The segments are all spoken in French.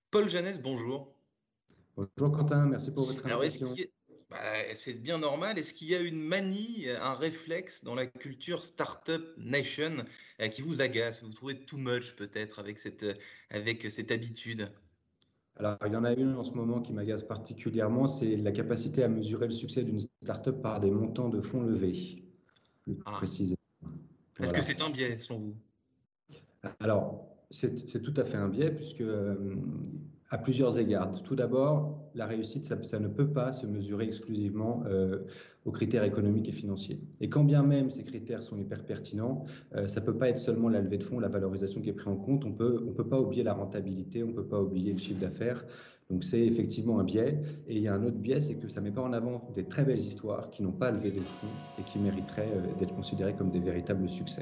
Paul Janès, bonjour. Bonjour Quentin, merci pour votre Alors, invitation. c'est bien normal, est-ce qu'il y a une manie, un réflexe dans la culture Startup Nation qui vous agace, vous trouvez too much peut-être avec cette habitude? Alors, il y en a une en ce moment qui m'agace particulièrement, c'est la capacité à mesurer le succès d'une startup par des montants de fonds levés, plus Ah, précisément. est-ce que Voilà. c'est un biais selon vous? Alors, c'est tout à fait un biais, puisque à plusieurs égards. Tout d'abord, la réussite, ça ne peut pas se mesurer exclusivement aux critères économiques et financiers. Et quand bien même ces critères sont hyper pertinents, ça ne peut pas être seulement la levée de fonds, la valorisation qui est prise en compte. On peut pas oublier la rentabilité, on ne peut pas oublier le chiffre d'affaires. Donc c'est effectivement un biais. Et il y a un autre biais, c'est que ça ne met pas en avant des très belles histoires qui n'ont pas levé de fonds et qui mériteraient d'être considérées comme des véritables succès.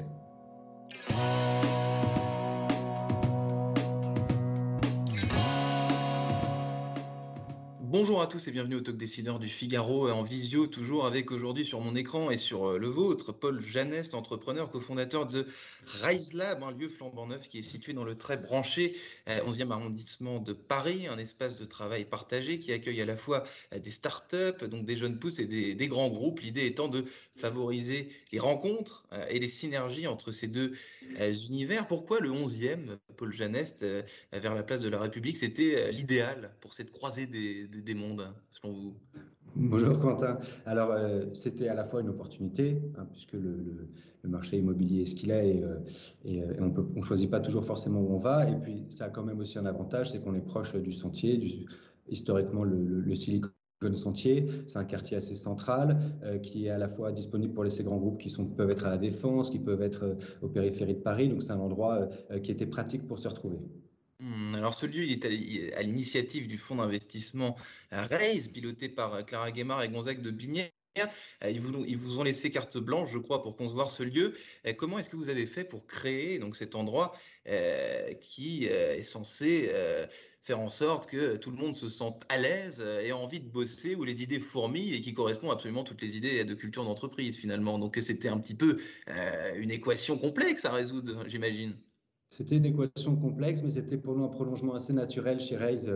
Bonjour à tous et bienvenue au Talk Décideur du Figaro en visio, toujours avec aujourd'hui sur mon écran et sur le vôtre, Paul Janest, entrepreneur, cofondateur de Rise Lab, un lieu flambant neuf qui est situé dans le très branché 11e arrondissement de Paris, un espace de travail partagé qui accueille à la fois des startups, donc des jeunes pousses et des grands groupes. L'idée étant de favoriser les rencontres et les synergies entre ces deux univers. Pourquoi le 11e, Paul Janest, vers la place de la République, c'était l'idéal pour cette croisée des mondes, selon vous? Bonjour Quentin. Alors, c'était à la fois une opportunité, hein, puisque le marché immobilier est ce qu'il est, et on choisit pas toujours forcément où on va. Et puis, ça a quand même aussi un avantage, c'est qu'on est proche du sentier, historiquement le Silicon Sentier. C'est un quartier assez central, qui est à la fois disponible pour ces grands groupes peuvent être à la Défense, qui peuvent être aux périphéries de Paris. Donc, c'est un endroit qui était pratique pour se retrouver. Alors ce lieu, il est à l'initiative du fonds d'investissement Raise, piloté par Clara Guémard et Gonzague de Binière. Ils vous ont laissé carte blanche, je crois, pour concevoir ce lieu. Comment est-ce que vous avez fait pour créer donc cet endroit qui est censé faire en sorte que tout le monde se sente à l'aise et a envie de bosser, où les idées fourmillent et qui correspond absolument à toutes les idées de culture d'entreprise finalement. Donc c'était un petit peu une équation complexe à résoudre, j'imagine. C'était une équation complexe, mais c'était pour nous un prolongement assez naturel chez Raise,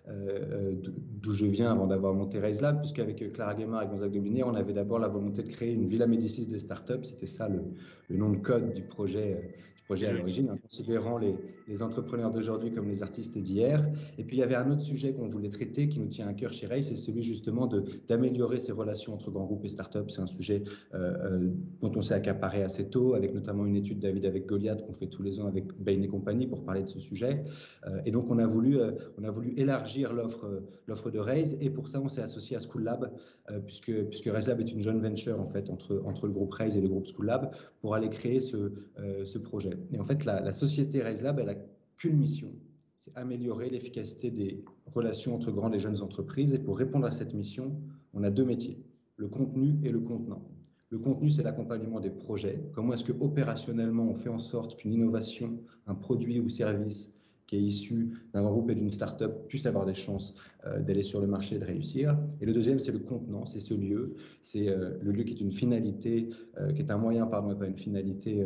d'où je viens avant d'avoir monté Raise Lab, puisqu'avec Clara Guémard et Gonzague de Blinière, on avait d'abord la volonté de créer une Villa Médicis des startups. C'était ça le nom de code du projet C'est à joli. l'origine, en considérant les entrepreneurs d'aujourd'hui comme les artistes d'hier. Et puis il y avait un autre sujet qu'on voulait traiter qui nous tient à cœur chez Raise, c'est celui justement d'améliorer ces relations entre grands groupes et startups. C'est un sujet dont on s'est accaparé assez tôt, avec notamment une étude David avec Goliath qu'on fait tous les ans avec Bain et compagnie pour parler de ce sujet. Et donc, on a voulu élargir l'offre de Raise. Et pour ça, on s'est associé à School Lab, puisque Raise Lab est une joint venture en fait, entre le groupe Raise et le groupe School Lab pour aller créer ce projet. Et en fait, la société Raise Lab, elle n'a qu'une mission, c'est améliorer l'efficacité des relations entre grandes et jeunes entreprises. Et pour répondre à cette mission, on a deux métiers, le contenu et le contenant. Le contenu, c'est l'accompagnement des projets. Comment est-ce que opérationnellement, on fait en sorte qu'une innovation, un produit ou service qui est issu d'un groupe et d'une start-up puisse avoir des chances d'aller sur le marché et de réussir. Et le deuxième, c'est le contenant, c'est ce lieu. C'est le lieu qui est une finalité, qui est un moyen, pardon, et pas une finalité,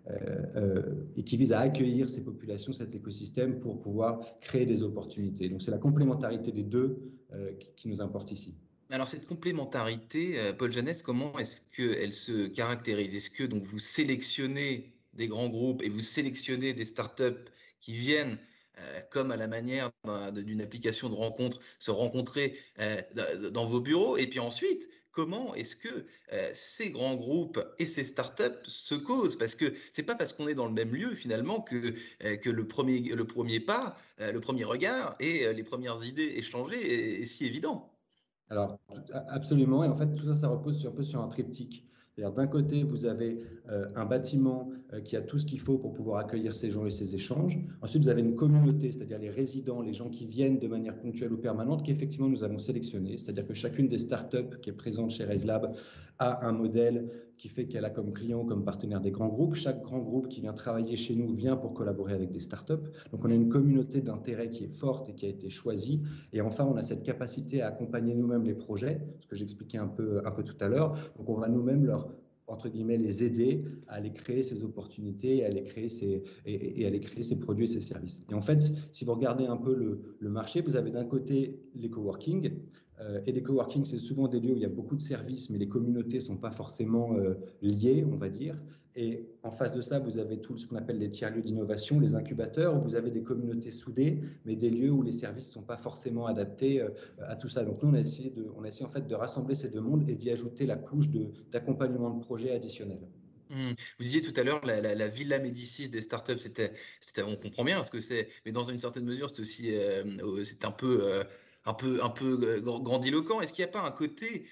et qui vise à accueillir ces populations, cet écosystème pour pouvoir créer des opportunités. Donc c'est la complémentarité des deux qui nous importe ici. Alors cette complémentarité, Paul Janès, comment est-ce qu'elle se caractérise? Est-ce que donc vous sélectionnez des grands groupes et vous sélectionnez des startups qui viennent, comme à la manière d'une application de rencontre, se rencontrer dans vos bureaux? Et puis ensuite, comment est-ce que ces grands groupes et ces startups se causent? Parce que c'est pas parce qu'on est dans le même lieu finalement que le premier pas, le premier regard et les premières idées échangées est si évident. Alors, absolument. Et en fait, tout ça, ça repose un peu sur un triptyque. C'est-à-dire, d'un côté, vous avez un bâtiment qui a tout ce qu'il faut pour pouvoir accueillir ces gens et ces échanges. Ensuite, vous avez une communauté, c'est-à-dire les résidents, les gens qui viennent de manière ponctuelle ou permanente, qu'effectivement, nous avons sélectionné. C'est-à-dire que chacune des startups qui est présente chez Raise Lab a un modèle qui fait qu'elle a comme client, comme partenaire des grands groupes. Chaque grand groupe qui vient travailler chez nous vient pour collaborer avec des startups. Donc, on a une communauté d'intérêt qui est forte et qui a été choisie. Et enfin, on a cette capacité à accompagner nous-mêmes les projets, ce que j'expliquais un peu tout à l'heure. Donc, on va nous-mêmes leur entre guillemets, les aider à aller créer ces opportunités, à aller créer et à aller créer ces produits et ces services. Et en fait, si vous regardez un peu le marché, vous avez d'un côté les coworking. Et les coworking, c'est souvent des lieux où il y a beaucoup de services, mais les communautés ne sont pas forcément liées, on va dire. Et en face de ça, vous avez tout ce qu'on appelle les tiers-lieux d'innovation, les incubateurs, où vous avez des communautés soudées, mais des lieux où les services ne sont pas forcément adaptés à tout ça. Donc nous, on a essayé en fait de rassembler ces deux mondes et d'y ajouter la couche d'accompagnement de projets additionnels. Vous disiez tout à l'heure la Villa Médicis des startups, on comprend bien ce que c'est, mais dans une certaine mesure, c'est aussi, c'est un peu grandiloquent. Est-ce qu'il n'y a pas un côté,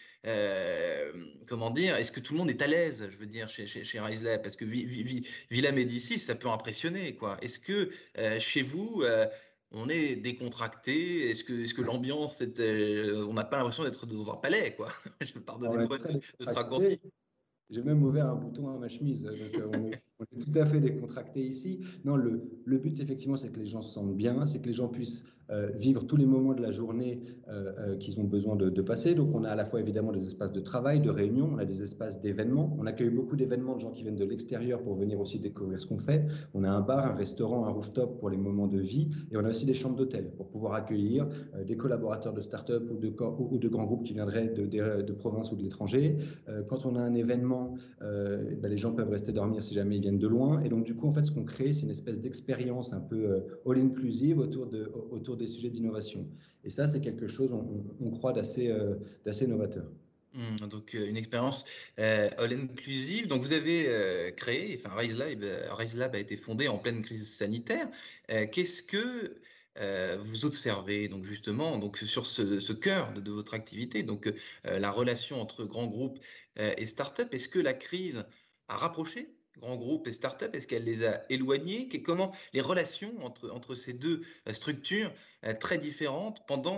comment dire, est-ce que tout le monde est à l'aise, je veux dire, chez RiseLab, parce que Villa Médicis, ça peut impressionner, quoi. Est-ce que chez vous, on est décontracté? Est-ce que l'ambiance, on n'a pas l'impression d'être dans un palais, quoi? On est Pardonnez-moi très de ce décontracté. raccourci. J'ai même ouvert un bouton à ma chemise. Donc, on est tout à fait décontracté ici. Non, le but, effectivement, c'est que les gens se sentent bien, c'est que les gens puissent vivre tous les moments de la journée qu'ils ont besoin de passer. Donc, on a à la fois, évidemment, des espaces de travail, de réunion, on a des espaces d'événements. On accueille beaucoup d'événements de gens qui viennent de l'extérieur pour venir aussi découvrir ce qu'on fait. On a un bar, un restaurant, un rooftop pour les moments de vie. Et on a aussi des chambres d'hôtel pour pouvoir accueillir des collaborateurs de start-up ou de grands groupes qui viendraient de province ou de l'étranger. Quand on a un événement, ben, les gens peuvent rester dormir si jamais ils viennent de loin. Et donc, du coup, en fait, ce qu'on crée, c'est une espèce d'expérience un peu all-inclusive autour des sujets d'innovation. Et ça, c'est quelque chose, on croit, d'assez novateur. Donc, une expérience all-inclusive. Donc, vous avez créé, enfin, RiseLab a été fondé en pleine crise sanitaire. Qu'est-ce que vous observez, donc justement, donc sur ce cœur de votre activité, donc la relation entre grands groupes et start-up? Est-ce que la crise a rapproché grands groupes et start-up? Est-ce qu'elle les a éloignés? Comment les relations entre ces deux structures très différentes pendant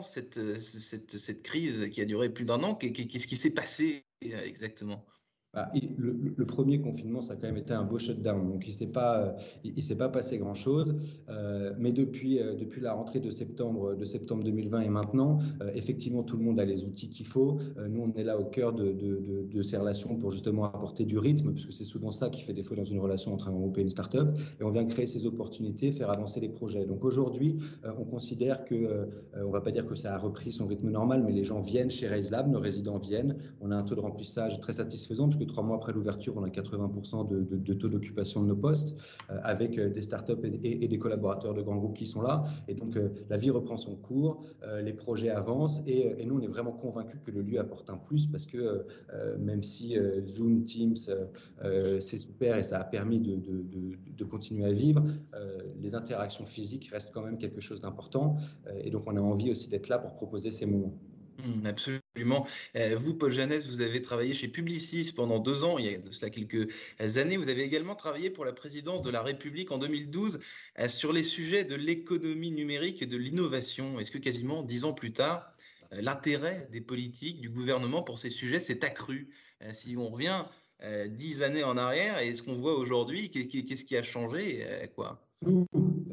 cette crise qui a duré plus d'un an? Qu'est-ce qui s'est passé exactement? Ah, le premier confinement, ça a quand même été un beau shutdown. Donc, il s'est pas passé grand-chose. Mais depuis la rentrée de septembre 2020 et maintenant, effectivement, tout le monde a les outils qu'il faut. Nous, on est là au cœur de ces relations pour justement apporter du rythme, parce que c'est souvent ça qui fait défaut dans une relation entre un groupe et une start-up. Et on vient créer ces opportunités, faire avancer les projets. Donc, aujourd'hui, on considère que, on va pas dire que ça a repris son rythme normal, mais les gens viennent chez RaiseLab, nos résidents viennent. On a un taux de remplissage très satisfaisant, parce que 3 mois après l'ouverture, on a 80% de taux d'occupation de nos postes, avec des startups et des collaborateurs de grands groupes qui sont là. Et donc, la vie reprend son cours, les projets avancent, et nous, on est vraiment convaincus que le lieu apporte un plus, parce que même si Zoom, Teams, c'est super et ça a permis de continuer à vivre, les interactions physiques restent quand même quelque chose d'important. Et donc, on a envie aussi d'être là pour proposer ces moments. Absolument. Vous, Paul Janès, vous avez travaillé chez Publicis pendant 2 ans, il y a de cela quelques années. Vous avez également travaillé pour la présidence de la République en 2012 sur les sujets de l'économie numérique et de l'innovation. Est-ce que quasiment 10 ans plus tard, l'intérêt des politiques, du gouvernement pour ces sujets s'est accru? Si on revient 10 années en arrière, et ce qu'on voit aujourd'hui, qu'est-ce qui a changé, quoi? Tout,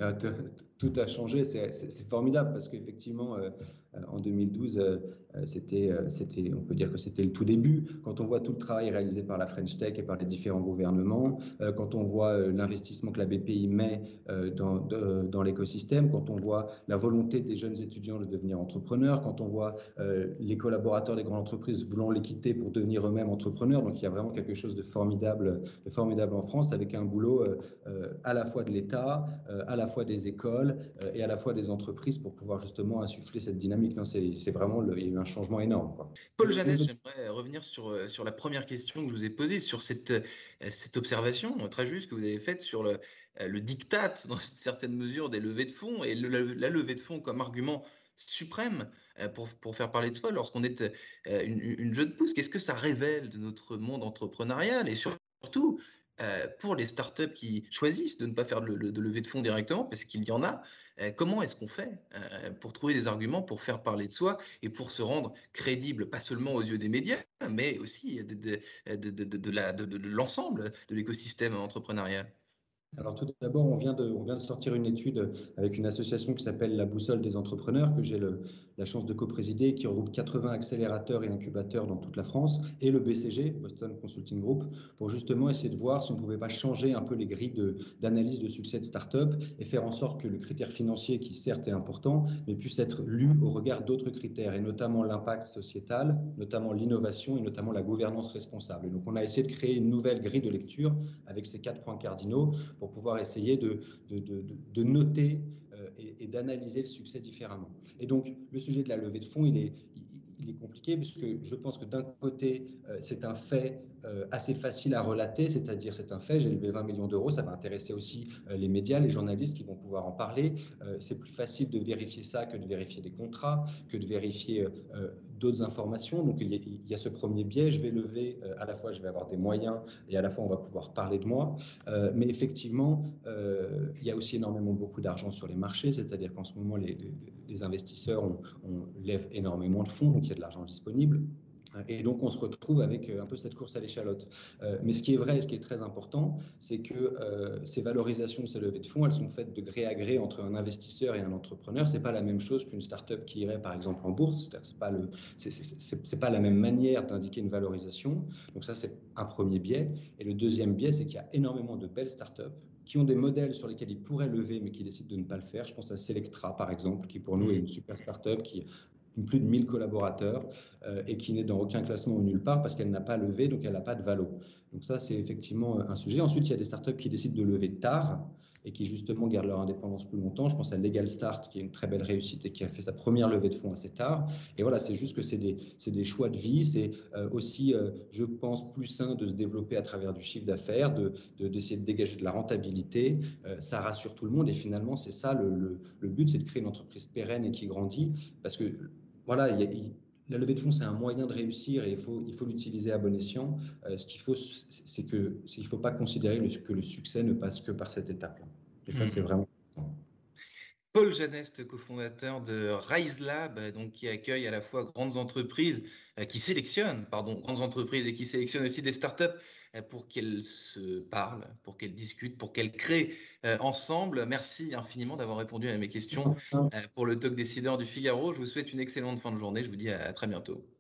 tout a changé, c'est formidable parce qu'effectivement, en 2012, on peut dire que c'était le tout début. Quand on voit tout le travail réalisé par la French Tech et par les différents gouvernements, quand on voit l'investissement que la BPI met dans l'écosystème, quand on voit la volonté des jeunes étudiants de devenir entrepreneurs, quand on voit les collaborateurs des grandes entreprises voulant les quitter pour devenir eux-mêmes entrepreneurs, donc il y a vraiment quelque chose de formidable en France, avec un boulot à la fois de l'État, à la fois des écoles et à la fois des entreprises pour pouvoir justement insuffler cette dynamique. Non, c'est vraiment, il y a eu un changement énorme, quoi. Paul Janès, j'aimerais revenir sur la première question que je vous ai posée, sur cette observation très juste que vous avez faite sur le diktat, dans une certaine mesure, des levées de fonds, et la levée de fonds comme argument suprême pour faire parler de soi lorsqu'on est une jeune pousse. Qu'est-ce que ça révèle de notre monde entrepreneurial, et surtout pour les startups qui choisissent de ne pas faire de levée de fonds directement, parce qu'il y en a, comment est-ce qu'on fait pour trouver des arguments pour faire parler de soi et pour se rendre crédible, pas seulement aux yeux des médias, mais aussi de l'ensemble de l'écosystème entrepreneurial? Alors tout d'abord, on vient de sortir une étude avec une association qui s'appelle la Boussole des entrepreneurs, que j'ai la chance de co-présider, qui regroupe 80 accélérateurs et incubateurs dans toute la France, et le BCG, Boston Consulting Group, pour justement essayer de voir si on ne pouvait pas changer un peu les grilles d'analyse de succès de start-up et faire en sorte que le critère financier, qui certes est important, mais puisse être lu au regard d'autres critères, et notamment l'impact sociétal, notamment l'innovation et notamment la gouvernance responsable. Et donc on a essayé de créer une nouvelle grille de lecture avec ces 4 points cardinaux pour pouvoir essayer de noter et d'analyser le succès différemment. Et donc, le sujet de la levée de fonds, il est compliqué puisque je pense que d'un côté, c'est un fait assez facile à relater, c'est-à-dire c'est un fait, j'ai levé 20 millions d'euros, ça va intéresser aussi les médias, les journalistes qui vont pouvoir en parler. C'est plus facile de vérifier ça que de vérifier des contrats, que de vérifier d'autres informations. Donc il y a ce premier biais, je vais lever, à la fois je vais avoir des moyens et à la fois on va pouvoir parler de moi. Mais effectivement, il y a aussi énormément beaucoup d'argent sur les marchés, c'est-à-dire qu'en ce moment, les investisseurs lèvent énormément de fonds, donc il y a de l'argent disponible. Et donc, on se retrouve avec un peu cette course à l'échalote. Mais ce qui est vrai et ce qui est très important, c'est que ces valorisations, ces levées de fonds, elles sont faites de gré à gré entre un investisseur et un entrepreneur. Ce n'est pas la même chose qu'une start-up qui irait, par exemple, en bourse. C'est pas la même manière d'indiquer une valorisation. Donc ça, c'est un premier biais. Et le deuxième biais, c'est qu'il y a énormément de belles start-up qui ont des modèles sur lesquels ils pourraient lever, mais qui décident de ne pas le faire. Je pense à Selectra, par exemple, qui pour nous est une super start-up qui plus de 1000 collaborateurs et qui n'est dans aucun classement ou nulle part parce qu'elle n'a pas levé, donc elle n'a pas de valo. Donc ça, c'est effectivement un sujet. Ensuite, il y a des startups qui décident de lever tard et qui justement gardent leur indépendance plus longtemps. Je pense à Legal Start, qui est une très belle réussite et qui a fait sa première levée de fonds assez tard. Et voilà, c'est juste que c'est des choix de vie. C'est aussi, je pense, plus sain de se développer à travers du chiffre d'affaires, d'essayer de dégager de la rentabilité. Ça rassure tout le monde et finalement, c'est ça le but, c'est de créer une entreprise pérenne et qui grandit parce que voilà, la levée de fonds, c'est un moyen de réussir et il faut l'utiliser à bon escient. Ce qu'il faut, c'est qu'il ne faut pas considérer que le succès ne passe que par cette étape-là. Et ça, c'est vraiment important. Paul Janest, cofondateur de Rise Lab, donc qui accueille à la fois grandes entreprises, qui sélectionne, pardon, grandes entreprises et qui sélectionne aussi des startups pour qu'elles se parlent, pour qu'elles discutent, pour qu'elles créent ensemble. Merci infiniment d'avoir répondu à mes questions pour le Talk Décideur du Figaro. Je vous souhaite une excellente fin de journée. Je vous dis à très bientôt.